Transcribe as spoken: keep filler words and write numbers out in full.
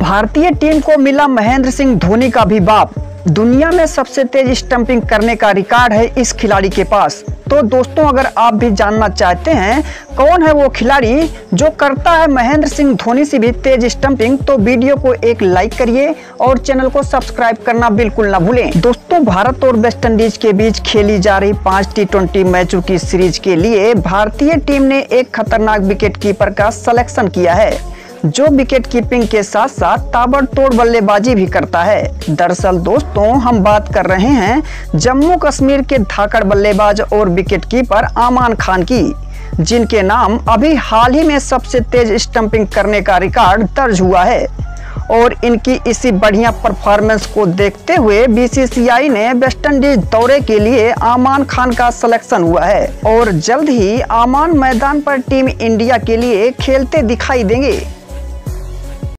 भारतीय टीम को मिला महेंद्र सिंह धोनी का भी बाप। दुनिया में सबसे तेज स्टंपिंग करने का रिकॉर्ड है इस खिलाड़ी के पास। तो दोस्तों, अगर आप भी जानना चाहते हैं कौन है वो खिलाड़ी जो करता है महेंद्र सिंह धोनी से भी तेज स्टंपिंग, तो वीडियो को एक लाइक करिए और चैनल को सब्सक्राइब करना बिल्कुल ना भूलें। दोस्तों, भारत और वेस्टइंडीज के बीच खेली जा रही पांच टी ट्वेंटी मैचों की सीरीज के लिए भारतीय टीम ने एक खतरनाक विकेट कीपर का सिलेक्शन किया है, जो विकेट कीपिंग के साथ साथ ताबड़तोड़ बल्लेबाजी भी करता है। दरअसल दोस्तों, हम बात कर रहे हैं जम्मू कश्मीर के धाकड़ बल्लेबाज और विकेट कीपर आमान खान की, जिनके नाम अभी हाल ही में सबसे तेज स्टंपिंग करने का रिकॉर्ड दर्ज हुआ है। और इनकी इसी बढ़िया परफॉर्मेंस को देखते हुए बी सी सी आई ने वेस्टइंडीज दौरे के लिए आमान खान का सिलेक्शन हुआ है और जल्द ही आमान मैदान पर टीम इंडिया के लिए खेलते दिखाई देंगे।